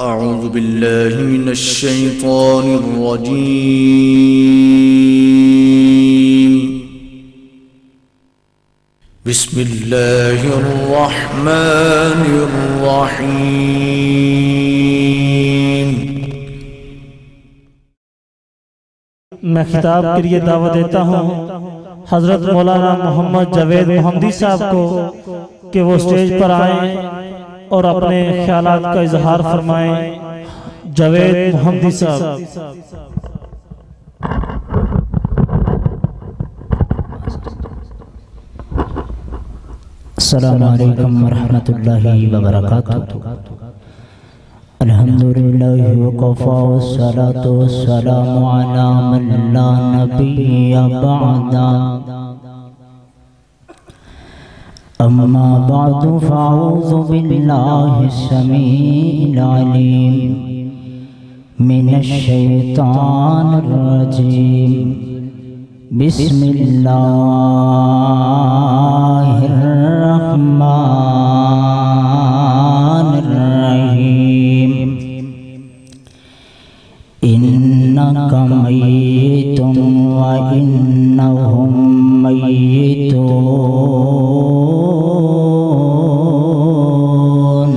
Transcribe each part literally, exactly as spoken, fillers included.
أعوذ بالله من الشيطان الرجيم. بسم الله الرحمن الرحيم. میں خطاب کے لیے دعوت دیتا ہوں حضرت مولانا محمد جاوید محمدی صاحب کو کہ وہ سٹیج پر آئیں اور اپنے خیالات کا اظہار فرمائیں. جاوید محمدی صاحب. السلام علیکم ورحمۃ اللہ وبرکاتہ. الحمدللہ وقفا والصلاة والسلام علی من لا نبی بعد. اما بعد فاعوذ باللہ السمیع العلیم من الشیطان الرجیم. بسم اللہ الرحمن الرحیم. انک میت وانہم میتون.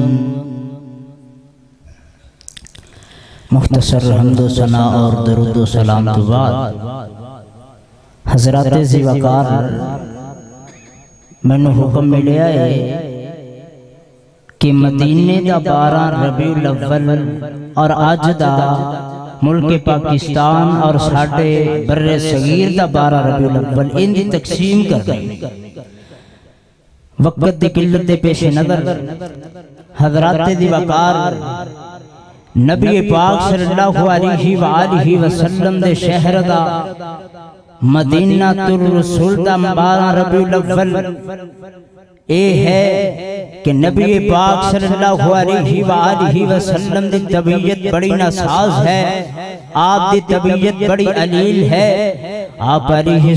مختصر حمد و ثنا اور درود و سلام تو بعد حضرات ذی وقار میں نے حکم ملیا ہے کہ مدینے دا بارہ ربیع الاول اور آج دا ملک پاکستان اور ساڑھے بر صغیر دا بارہ ربیع الاول ان دی تقسیم کر رہے ہیں. وقت دی قلت پیش نظر حضرات ذی وقار نبی پاک صلی اللہ علیہ وآلہ وسلم دے شہر دا مدینہ الرسول دا بارہ ربیع الاول اے ہے کہ نبی پاک صلی اللہ علیہ وآلہ وسلم دی طبیعت بڑی ناساز ہے، آپ دی طبیعت بڑی علیل ہے. آپ علیہ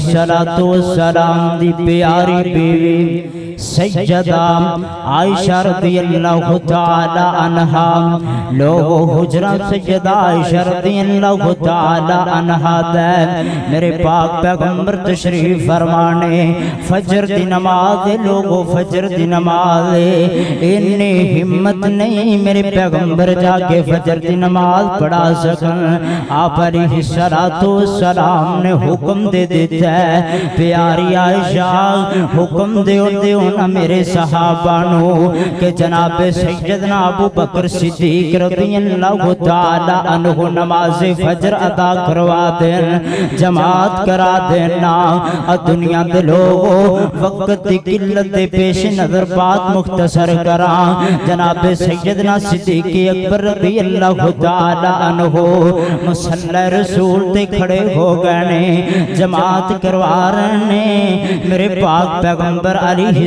السلام دی پیاری بیوی سیدہ عائشہ رضی اللہ تعالی عنہا لوگو حجرہ سیدہ عائشہ رضی اللہ تعالی عنہا دے میرے پاک پیغمبر تشریف فرمانے فجر دی نماز لوگو فجر دی نماز انہیں ہمت نہیں میرے پیغمبر جا کے فجر دی نماز پڑھا سکن. آپ علیہ السلام نے حکم دے دیتا ہے پیاری عائشہ حکم دے دیو نا میرے صحابانو کہ جناب سیدنا ابو بکر صدیق رضی اللہ تعالی عنہ نماز فجر ادا کروا دین جماعت کرا دینا. دنیا دے لوگوں وقت دی قلت دے پیش نظر بات مختصر کرا. جناب سیدنا صدیق اکبر رضی اللہ تعالی عنہ مصلی رسول تے کھڑے ہو گئے جماعت کروا رہے. میرے پاک پیغمبر علیہ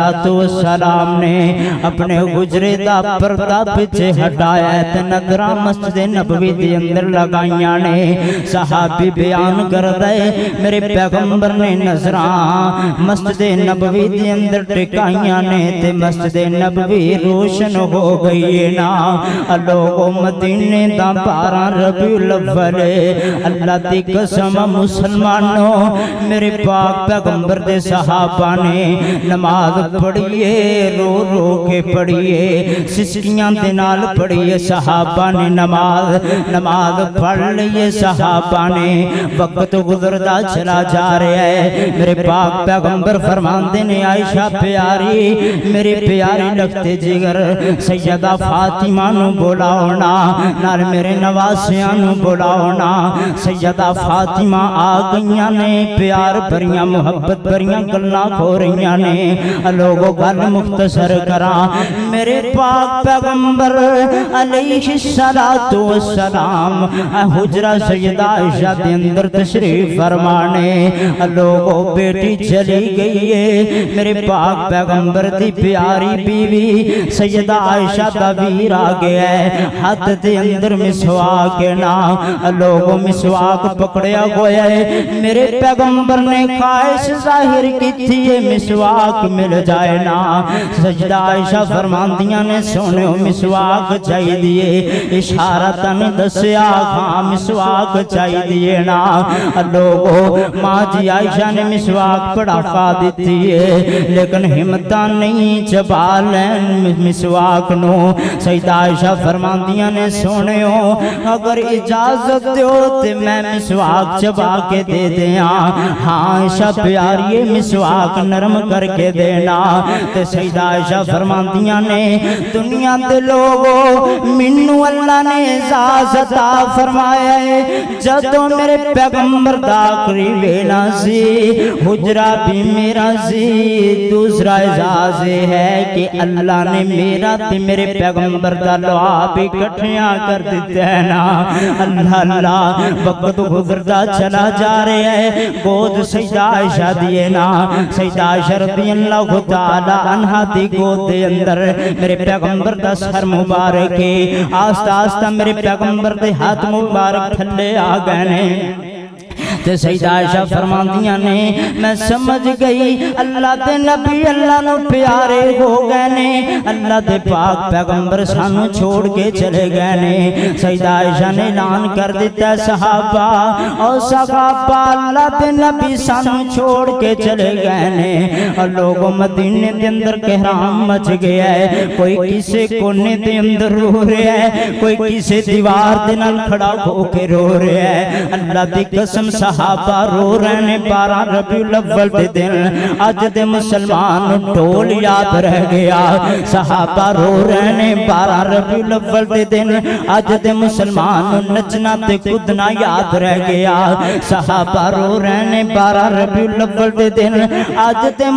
السلام نے اپنے حجرے دا پردہ پچھے ہٹایا تے نظرہ مسجد نبوی دی اندر لگائیاں نے. صحابی بیان کر دے میرے پیغمبر نے نظرہ مسجد نبوی دی اندر ٹکائیاں نے تے مسجد نبوی روشن ہو گئی نا. لوگوں مدینے دا بارہ ربیع الاول اللہ دی قسم مسلمانوں میرے پاک پیغمبر دے صحابہ نے نماز پڑھئے رو رو کے پڑھئے سسکیاں دے نال پڑھئے. صحابہ نے نماز نماز پڑھ لئے صحابہ نے. وقت گزردہ چلا جا رہے ہیں میرے پاک پیغمبر فرمان دینے عائشہ پیاری میرے پیاری لگتے جگر سیدہ فاطمہ نو بولاؤنا نال میرے نواسیاں نو بولاؤنا. سیدہ فاطمہ آگئیاں نے پیار بریاں محبت بریاں گلنا کھو رہیاں نے. لوگوں گل مختصر کرا میرے پاک پیغمبر علیہ السلام حجرہ سیدہ عائشہ دے اندر تشریف فرمانے. لوگوں بیٹی چلی گئی ہے میرے پاک پیغمبر دی پیاری بیوی سیدہ عائشہ دا ویر آگیا ہے ہاتھ دے اندر مسواک نا. لوگوں مسواک پکڑیا گویا ہے میرے پیغمبر نے خواہش ظاہر کی تھی یہ مسواک مل جائے نا سجدہ عائشہ فرماندیاں نے سونے مسواک چاہی دیے اشارتاً دسیا ہاں مسواک چاہی دیے نا لوگو ماں جی عائشہ نے مسواک پڑا کھا دیتی ہے لیکن ہمتہ نہیں چبا لین مسواک نو سیدہ عائشہ فرماندیاں نے سونے ہو اگر اجازت دیو تے میں مسواک چبا کے دے دیا ہاں عائشہ پیاری مسواک نرم کر کے دینا تے سیدہ عائشہ فرماندیاں نے دنیا دے لوگو منو اللہ نے اجازت فرمایا ہے جدوں میرے پیغمبر دا آخری ویلا سی حجرہ بھی میرا سی دوسرا اعزاز ہے کہ اللہ نے میرا تے میرے پیغمبر دا لعاب اکٹھیاں کر دیتے ہیں نا اللہ اللہ وقت گزرتا چلا جا رہے ہیں گود سیدہ عائشہ دیے نا سیدہ عائشہ رضی اللہ تعالی عنہ دی گود دے اندر میرے پیغمبر دا سر مبارک ہے آستہ آستہ میرے پیغمبر دے ہاتھ مبارک تھلے آ گئے نے تے سیدہ عائشہ فرماندیاں نے میں سمجھ گئی اللہ دے نبی اللہ نو پیارے ہو گئے نے اللہ دے پاک پیغمبر سانو چھوڑ کے چلے گئے نے سیدہ عائشہ نے اعلان کر دیتا ہے صحابہ اور صحابہ اللہ دے نبی سانو چھوڑ کے چلے گئے نے اور لوگوں مدینے دے اندر کہرام مچ گیا ہے کوئی کسے کونے دے اندر رو رہا ہے کوئی کسے دیوار دے نال کھڑا ہو کے رو رہا ہے اللہ دی قسم صحابہ رو رہنے بارہ ربیع الاول دے دن آج دے مسلمان ٹول یاد رہ گیا صحابہ رو رہنے بارہ ربیع الاول دے دن آج دے مسلمان نچنا تے کودنا یاد رہ گیا صحابہ رو رہنے بارہ ربیع الاول دے دن آج دے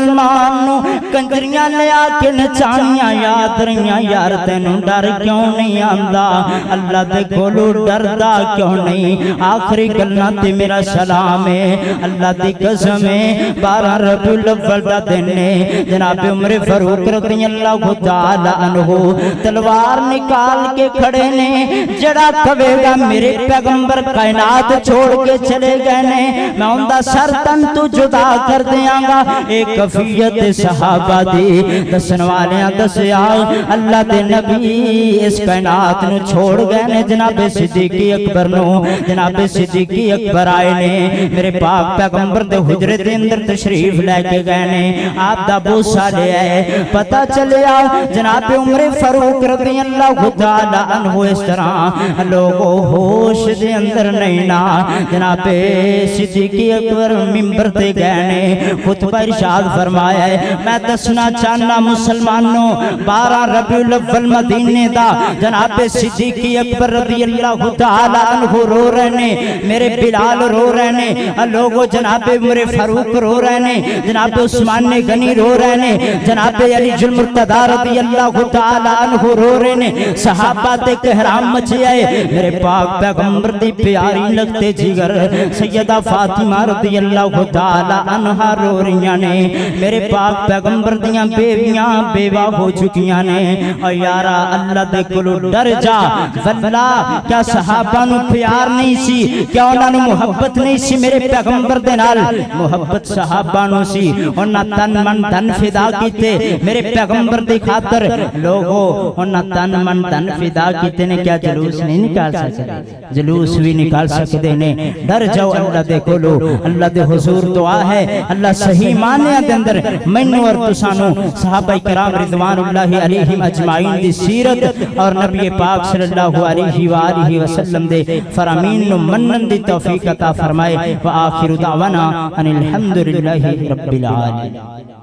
مسلمان کنجریاں لے آ کے نچانیاں یاد رہیاں یار تینوں ڈر کیوں نہیں آندا اللہ دے کولو ڈردا کیوں نہیں آخری گلاں تے میرا سلام ہے اللہ دی قسم ہے بارہ ربیع الاول دا دن ہے جناب عمر فاروق رضی اللہ تعالی عنہ تلوار نکال کے کھڑے نے جڑا کہے گا میرے پیغمبر کائنات چھوڑ کے چلے گئے نے میں ان دا سر تن تو جدا کر دیاں گا ایک کفیت صحابہ دی دسن والیاں دسیا اللہ دے نبی اس کائنات نو چھوڑ گئے نے جناب صدیقی اکبر نو جناب صدیقی اکبر آئے نے میرے پاک پیغمبر دے حجرے دے اندر تشریف لے کے گئے نے آپ دا بوسا لے آئے پتہ چلے آ جناب عمر فاروق رضی اللہ تعالی عنہ اس طرح لوگوں ہوش دے اندر نہیں نا جناب صدیقی اکبر منبر تے گئے نے خطبہ ارشاد فرمایا ہے میں دسنا چاہنا مسلمانوں بارہ ربیع الاول مدینے دا جناب صدیقی اکبر رضی اللہ تعالی عنہ رو رہے نے میرے بلال رو رہے نے لوگوں جناب عمر فاروق رو رہے نے جناب عثمان غنی رو رہے نے جناب علی المرتضی رضی اللہ تعالی عنہ رو رہے نے صحابہ تے کہرام مچے آئے میرے پاک پیغمبر دی پیاری لگتے جگر سیدہ فاطمہ رضی اللہ تعالی عنہ رو رہیاں نے میرے پاک پیغمبر دیاں بیویاں بیوہ ہو چکیاں نے اور یارا اللہ دے کلو ڈر جا واللہ کیا صحابہ نو پیار نہیں سی کیا انہاں نو محبت نہیں سی میرے پیغمبر دے نال محبت صحابہ نو سی انہاں تن من تن فدا کیتے میرے پیغمبر دی خاطر لوگوں انہاں تن من تن فدا کیتے نے کیا جلوس نہیں نکال سکتے جلوس بھی نکال سکتے نے ڈر جاؤ اللہ دے کولو اللہ دے حضور دعا ہے اللہ صحیح معنی دے اندر منو اور تسانو صحابہ کرام رضوان اللہ علیہم اجمعین دی سیرت اور نبی پاک صلی اللہ علیہ وآلہ وسلم دے فرامین نو منن دی توفیق عطا فرمائے وآخر دعوانا ان الحمدللہ رب العالمین